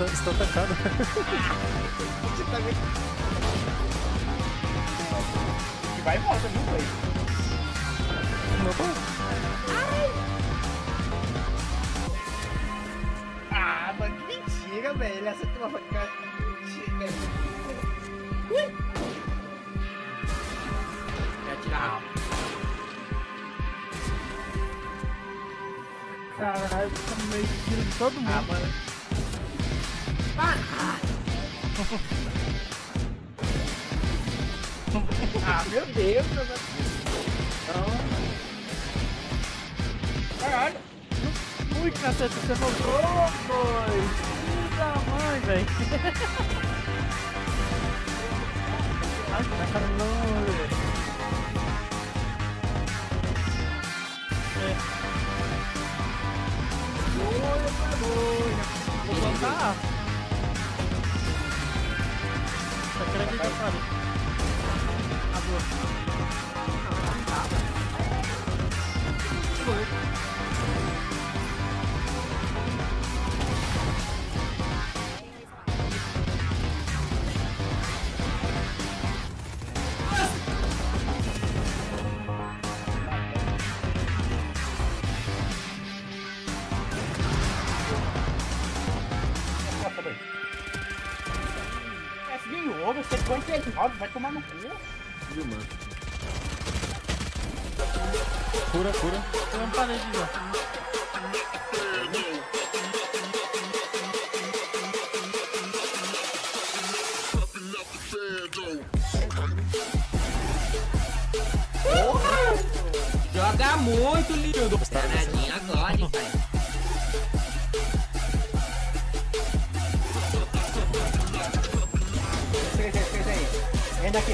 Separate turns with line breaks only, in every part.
Estou atacado.
Você tá vendo? Que vai e volta, viu, Play? Ah, mano, que mentira, velho. Ele acertou uma facada. Mentira. Ui!
Vai atirar.
Caralho, tá no meio de tiro de todo mundo.
Ah, mano. Ah, meu Deus, meu Deus. Caralho.
Ui, cacete, você voltou, dois. Filho da mãe, velho. Ai, tá calor. Vou plantar. Tá querendo ir pra fora. Ah, boa.
Você foi internado, vai tomar no cu.
Viu, mano?
Cura.
Tem uma parede já.
Joga muito, lindo. Danadinho agora, hein, pai.
Fez aí. Renda aqui.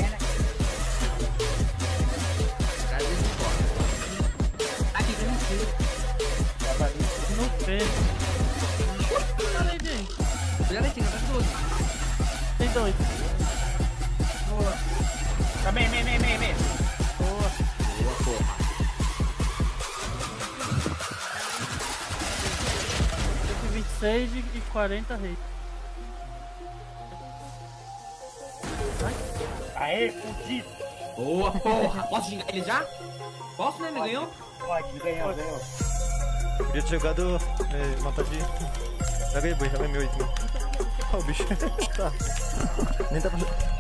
Aqui, tem um tiro.
No pé. Parede aí.
Cuidado aí, tem que dar dois.
Tem dois.
Boa. Tá bem.
Boa.
Boa, porra.
126 e 40 reis.
Aê, fudido.
Boa, porra. Posso xingar ele já? Posso, né? Ele ganhou?
Pode, ganhou.
Podia ter jogado. Matar de. Joga aí, boi, joga meu item. Olha o bicho. Tá. Nem dá pra.